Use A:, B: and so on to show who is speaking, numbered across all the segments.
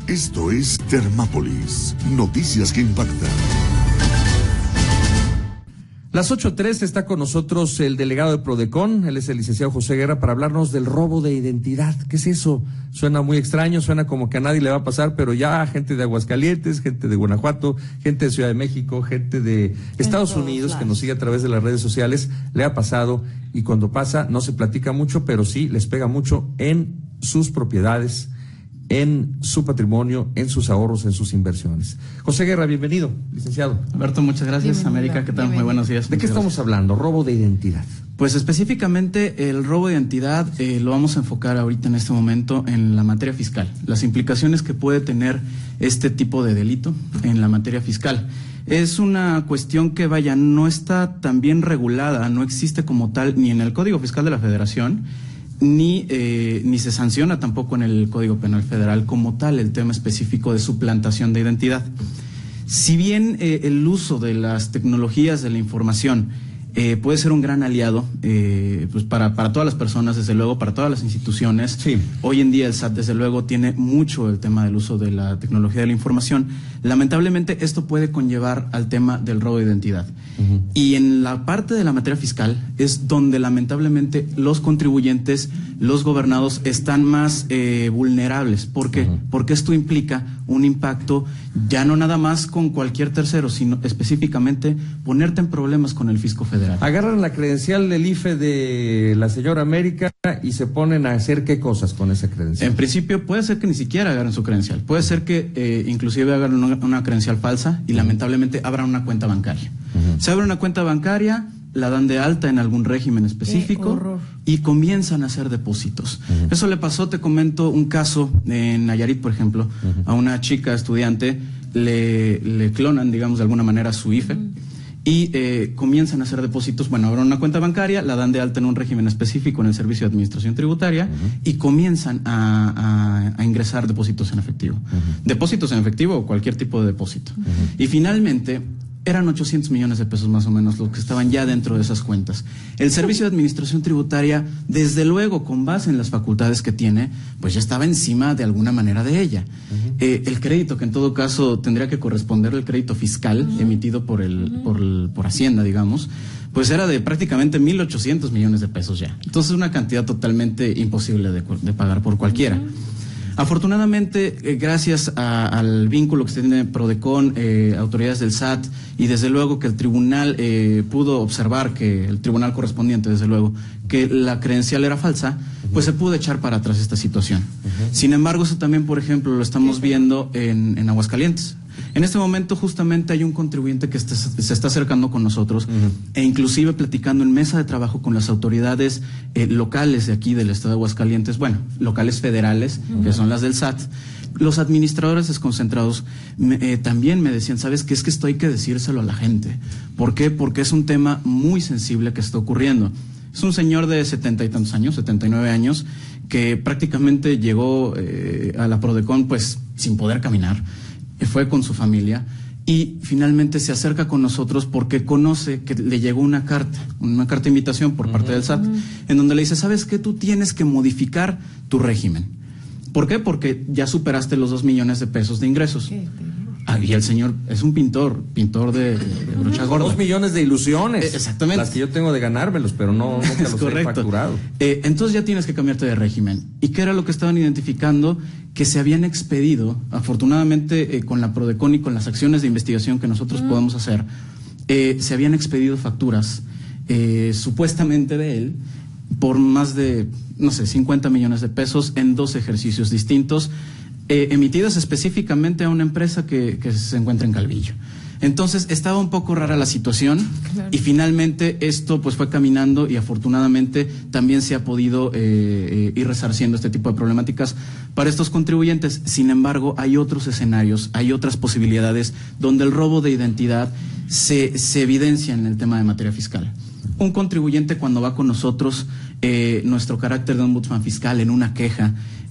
A: Esto es Termápolis, noticias que impactan.
B: Las 8:03 está con nosotros el delegado de Prodecon, él es el licenciado José Guerra, para hablarnos del robo de identidad. ¿Qué es eso? Suena muy extraño, suena como que a nadie le va a pasar, pero ya gente de Aguascalientes, gente de Guanajuato, gente de Ciudad de México, gente de Estados Unidos que nos sigue a través de las redes sociales, le ha pasado, y cuando pasa no se platica mucho, pero sí les pega mucho en sus propiedades, en su patrimonio, en sus ahorros, en sus inversiones. José Guerra, bienvenido, licenciado.
C: Alberto, muchas gracias. Bienvenido. América, ¿qué tal? Bienvenido. Muy buenos días.
B: ¿De qué estamos hablando? Robo de identidad.
C: Pues específicamente el robo de identidad lo vamos a enfocar ahorita en este momento en la materia fiscal, las implicaciones que puede tener este tipo de delito en la materia fiscal. Es una cuestión que, vaya, no está tan bien regulada, no existe como tal ni en el Código Fiscal de la Federación, ni se sanciona tampoco en el Código Penal Federal como tal el tema específico de suplantación de identidad. Si bien el uso de las tecnologías de la información puede ser un gran aliado pues para todas las personas, desde luego, para todas las instituciones.
B: Sí.
C: Hoy en día el SAT, desde luego, tiene mucho el tema del uso de la tecnología de la información. Lamentablemente, esto puede conllevar al tema del robo de identidad. Y en la parte de la materia fiscal es donde, lamentablemente, los contribuyentes, los gobernados, están más vulnerables. ¿Por qué? Porque esto implica un impacto ya no nada más con cualquier tercero, sino específicamente ponerte en problemas con el fisco federal.
B: Agarran la credencial del IFE de la señora América y se ponen a hacer ¿qué cosas con esa credencial?
C: En principio puede ser que ni siquiera agarren su credencial, puede ser que inclusive hagan una credencial falsa y lamentablemente abran una cuenta bancaria. Se abre una cuenta bancaria, la dan de alta en algún régimen específico y comienzan a hacer depósitos. Eso le pasó, te comento, un caso en Nayarit, por ejemplo, a una chica estudiante, le clonan, digamos, de alguna manera su IFE y comienzan a hacer depósitos. Bueno, abren una cuenta bancaria, la dan de alta en un régimen específico en el Servicio de Administración Tributaria y comienzan a ingresar depósitos en efectivo. Depósitos en efectivo o cualquier tipo de depósito. Y finalmente eran 800 millones de pesos más o menos los que estaban ya dentro de esas cuentas. El Servicio de Administración Tributaria, desde luego, con base en las facultades que tiene, pues ya estaba encima de alguna manera de ella. El crédito, que en todo caso tendría que corresponder al crédito fiscal emitido por Hacienda, digamos, pues era de prácticamente 1.800 millones de pesos ya. Entonces, una cantidad totalmente imposible de pagar por cualquiera. Afortunadamente, gracias al vínculo que se tiene Prodecon, autoridades del SAT, y desde luego que el tribunal pudo observar, que el tribunal correspondiente, desde luego, que la credencial era falsa, pues se pudo echar para atrás esta situación. Sin embargo, eso también, por ejemplo, lo estamos viendo en Aguascalientes. En este momento justamente hay un contribuyente que se está acercando con nosotros e inclusive platicando en mesa de trabajo con las autoridades locales de aquí del estado de Aguascalientes, bueno, locales federales, que son las del SAT. Los administradores desconcentrados también me decían, ¿sabes qué? Es que esto hay que decírselo a la gente. ¿Por qué? Porque es un tema muy sensible que está ocurriendo. Es un señor de 70 y tantos años, 79 años, que prácticamente llegó a la Prodecon pues sin poder caminar. Fue con su familia y finalmente se acerca con nosotros porque conoce que le llegó una carta de invitación por parte del SAT, en donde le dice, ¿sabes qué? Tú tienes que modificar tu régimen. ¿Por qué? Porque ya superaste los 2 millones de pesos de ingresos. Y el señor es un pintor de brocha gorda.
B: 2 millones de ilusiones.
C: Exactamente.
B: Las que yo tengo de ganármelos, pero nunca los he facturado.
C: Entonces ya tienes que cambiarte de régimen. ¿Y qué era lo que estaban identificando? Que se habían expedido, afortunadamente con la Prodecon y con las acciones de investigación que nosotros podemos hacer, se habían expedido facturas supuestamente de él por más de, 50 millones de pesos en 2 ejercicios distintos, emitidas específicamente a una empresa que se encuentra en Calvillo. Entonces estaba un poco rara la situación, claro. Y finalmente esto pues fue caminando y afortunadamente también se ha podido ir resarciendo este tipo de problemáticas para estos contribuyentes. Sin embargo, hay otros escenarios, hay otras posibilidades donde el robo de identidad se evidencia en el tema de materia fiscal. Un contribuyente cuando va con nosotros, nuestro carácter de ombudsman fiscal en una queja,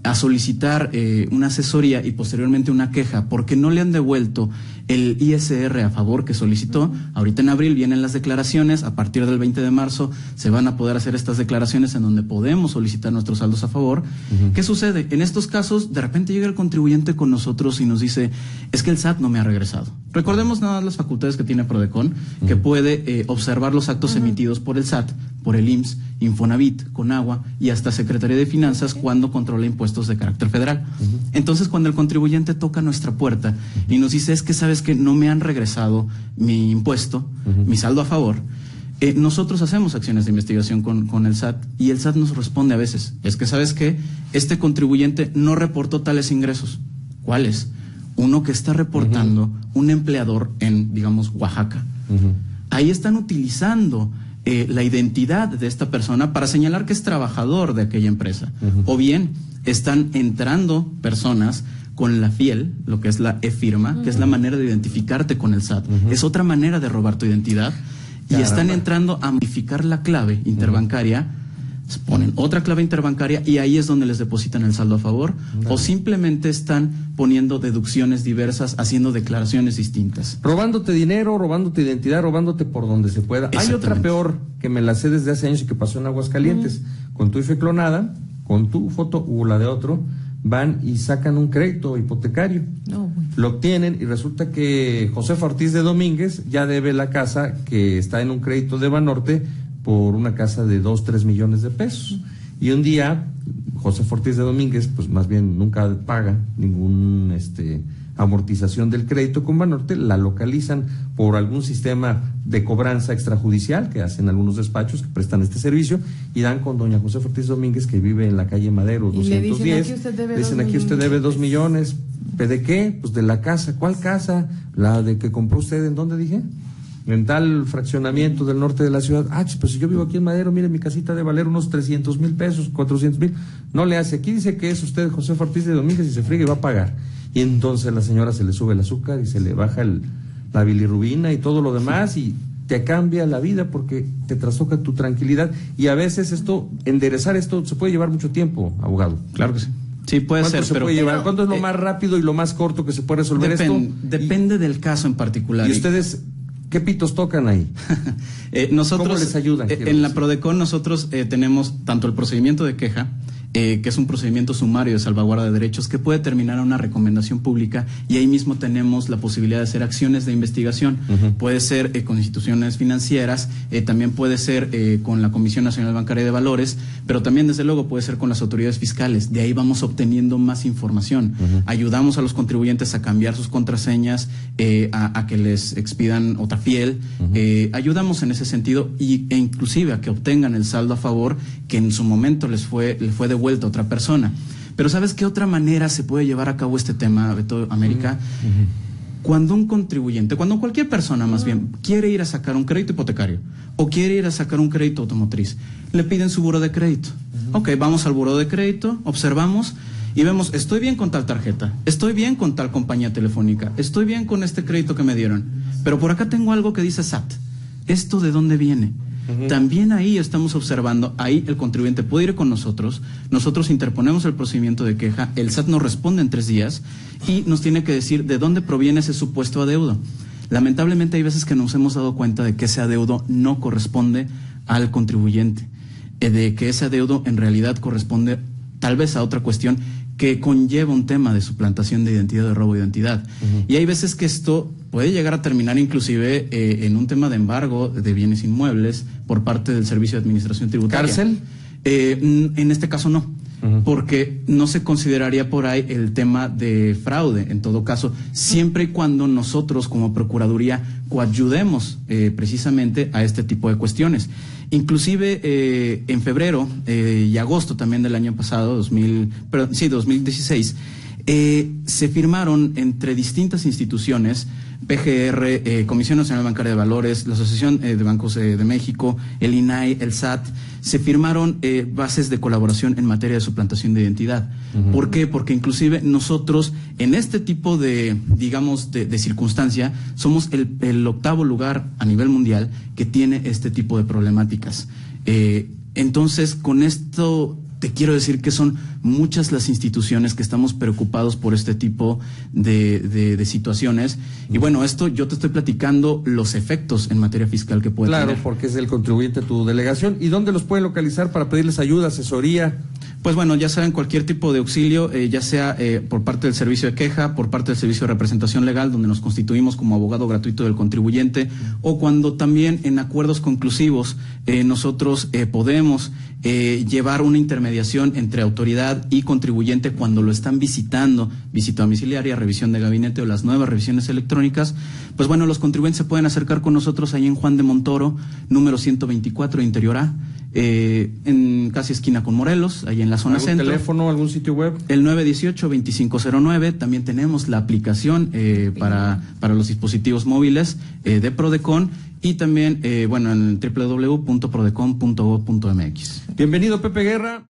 C: a solicitar una asesoría y posteriormente una queja porque no le han devuelto el ISR a favor que solicitó. Ahorita en abril vienen las declaraciones, a partir del 20 de marzo se van a poder hacer estas declaraciones en donde podemos solicitar nuestros saldos a favor. ¿Qué sucede? En estos casos, de repente llega el contribuyente con nosotros y nos dice, es que el SAT no me ha regresado. Recordemos nada más las facultades que tiene Prodecon, que puede observar los actos emitidos por el SAT, por el IMSS, Infonavit, Conagua y hasta Secretaría de Finanzas cuando controla impuestos de carácter federal. Entonces, cuando el contribuyente toca nuestra puerta y nos dice, es que sabes que no me han regresado mi impuesto, mi saldo a favor, nosotros hacemos acciones de investigación con el SAT y el SAT nos responde a veces, es que sabes que este contribuyente no reportó tales ingresos. ¿Cuáles? Uno que está reportando un empleador en, digamos, Oaxaca. Ahí están utilizando la identidad de esta persona para señalar que es trabajador de aquella empresa. O bien están entrando personas con la FIEL, lo que es la e-firma, que es la manera de identificarte con el SAT. Es otra manera de robar tu identidad. Y están entrando a modificar la clave interbancaria, ponen otra clave interbancaria y ahí es donde les depositan el saldo a favor. O simplemente están poniendo deducciones diversas, haciendo declaraciones distintas.
B: Robándote dinero, robándote identidad, robándote por donde se pueda. Hay otra peor que me la sé desde hace años y que pasó en Aguascalientes. Con tu IFE clonada, con tu foto o la de otro, van y sacan un crédito hipotecario. Lo obtienen y resulta que Josefa Ortiz de Domínguez ya debe la casa que está en un crédito de Banorte por una casa de 2-3 millones de pesos. Y un día, Josefa Ortiz de Domínguez, pues más bien nunca paga ningún amortización del crédito con Banorte, la localizan por algún sistema de cobranza extrajudicial que hacen algunos despachos que prestan este servicio y dan con doña Josefa Ortiz Domínguez, que vive en la calle Madero 210. Dicen, aquí usted debe 2 millones. ¿De qué? Pues de la casa. ¿Cuál casa? La de que compró usted, ¿en dónde dije? En tal fraccionamiento del norte de la ciudad. Pues si yo vivo aquí en Madero, mire, mi casita debe valer unos 300,000 pesos, 400,000. No le hace. Aquí dice que es usted Josefa Ortiz de Domínguez y se friega y va a pagar. Y entonces a la señora se le sube el azúcar y se le baja la bilirrubina y todo lo demás y te cambia la vida porque te trastoca tu tranquilidad. Y a veces enderezar esto se puede llevar mucho tiempo, abogado.
C: Claro que sí. Sí, puede ser,
B: pero ¿cuánto es lo más rápido y lo más corto que se puede resolver esto?
C: Depende del caso en particular.
B: ¿Y ustedes qué pitos tocan ahí?
C: Nosotros,
B: ¿cómo les ayudan?
C: En la Prodecon nosotros tenemos tanto el procedimiento de queja, que es un procedimiento sumario de salvaguarda de derechos que puede terminar a una recomendación pública y ahí mismo tenemos la posibilidad de hacer acciones de investigación. Puede ser con instituciones financieras, también puede ser con la Comisión Nacional Bancaria de Valores, pero también desde luego puede ser con las autoridades fiscales. De ahí vamos obteniendo más información. Ayudamos a los contribuyentes a cambiar sus contraseñas, a que les expidan otra FIEL. Ayudamos en ese sentido e inclusive a que obtengan el saldo a favor que en su momento le fue devuelto a otra persona. Pero ¿sabes qué otra manera se puede llevar a cabo este tema, Beto, América? Cuando un contribuyente, cuando cualquier persona más bien, quiere ir a sacar un crédito hipotecario o quiere ir a sacar un crédito automotriz, le piden su buró de crédito. Ok, vamos al buró de crédito, observamos y vemos, estoy bien con tal tarjeta, estoy bien con tal compañía telefónica, estoy bien con este crédito que me dieron, pero por acá tengo algo que dice SAT. ¿Esto de dónde viene? También ahí estamos observando, ahí el contribuyente puede ir con nosotros interponemos el procedimiento de queja, el SAT nos responde en 3 días y nos tiene que decir de dónde proviene ese supuesto adeudo. Lamentablemente hay veces que nos hemos dado cuenta de que ese adeudo no corresponde al contribuyente, de que ese adeudo en realidad corresponde tal vez a otra cuestión que conlleva un tema de suplantación de identidad, de robo de identidad. Y hay veces que esto puede llegar a terminar inclusive en un tema de embargo de bienes inmuebles por parte del Servicio de Administración Tributaria.
B: ¿Cárcel?
C: En este caso no, porque no se consideraría por ahí el tema de fraude, en todo caso, siempre y cuando nosotros como Procuraduría coayudemos precisamente a este tipo de cuestiones. Inclusive en febrero y agosto también del año pasado, 2016, se firmaron entre distintas instituciones, PGR, Comisión Nacional Bancaria de Valores, la Asociación de Bancos de México, el INAI, el SAT, se firmaron bases de colaboración en materia de suplantación de identidad. ¿Por qué? Porque inclusive nosotros en este tipo de, digamos, de circunstancia, somos el 8º lugar a nivel mundial que tiene este tipo de problemáticas. Entonces, con esto te quiero decir que son muchas las instituciones que estamos preocupados por este tipo de situaciones. Y bueno, esto yo te estoy platicando los efectos en materia fiscal que puede tener.
B: Claro, porque es el contribuyente tu delegación. ¿Y dónde los pueden localizar para pedirles ayuda, asesoría?
C: Pues bueno, ya saben, cualquier tipo de auxilio, ya sea por parte del servicio de queja, por parte del servicio de representación legal, donde nos constituimos como abogado gratuito del contribuyente, o cuando también en acuerdos conclusivos nosotros podemos llevar una intermediación entre autoridad y contribuyente cuando lo están visitando, visita domiciliaria, revisión de gabinete o las nuevas revisiones electrónicas. Pues bueno, los contribuyentes se pueden acercar con nosotros ahí en Juan de Montoro, número 124, Interior A, en casi esquina con Morelos, ahí en la zona centro.
B: ¿Algún teléfono, algún sitio web?
C: El 918-2509. También tenemos la aplicación para los dispositivos móviles de Prodecon, y también, en www.prodecon.gov.mx.
B: Bienvenido, Pepe Guerra.